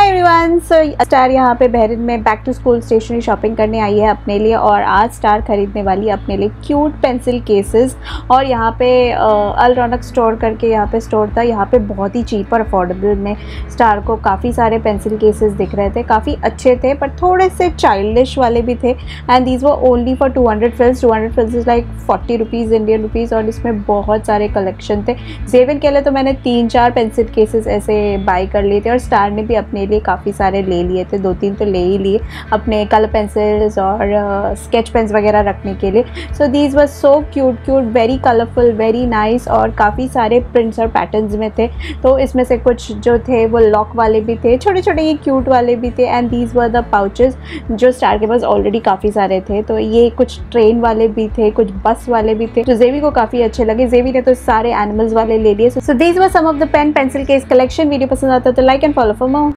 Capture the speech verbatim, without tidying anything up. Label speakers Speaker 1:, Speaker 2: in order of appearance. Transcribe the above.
Speaker 1: Hi everyone, so star यहाँ पे Bahrain में back to school stationery shopping करने आई है अपने लिए। और आज स्टार खरीदने वाली है अपने लिए क्यूट पेंसिल केसेस। और यहाँ पे अल रौनक स्टोर करके यहाँ पे स्टोर था, यहाँ पे बहुत ही चीप और अफोर्डेबल में स्टार को काफ़ी सारे पेंसिल केसेस दिख रहे थे। काफ़ी अच्छे थे पर थोड़े से चाइल्डिश वाले भी थे। एंड दीज वो only for two hundred fils two hundred fils is like forty rupees Indian rupees. और इसमें बहुत सारे कलेक्शन थे। ज़ेविन के लिए तो मैंने तीन चार पेंसिल केसेस ऐसे बाई कर लिए थे और स्टार ने भी अपने लिए काफ़ी सारे ले लिए थे, दो तीन तो ले ही लिए अपने कलर पेंसिल्स और स्केच पेन्स वगैरह रखने के लिए। So these were so cute cute, very colourful, very nice. और काफ़ी सारे प्रिंट्स और पैटर्न्स में थे। तो इसमें से कुछ जो थे वो लॉक वाले भी थे, छोटे छोटे ये क्यूट वाले भी थे। And these were the pouches जो स्टार के पास ऑलरेडी काफ़ी सारे थे। तो ये कुछ ट्रेन वाले भी थे, कुछ बस वाले भी थे जो जेवी को काफ़ी अच्छे लगे। जेवी ने तो सारे एनिमल्स वाले ले लिए। So these were some of the pen pencil case collection. Video पसंद आता है तो like and follow for more.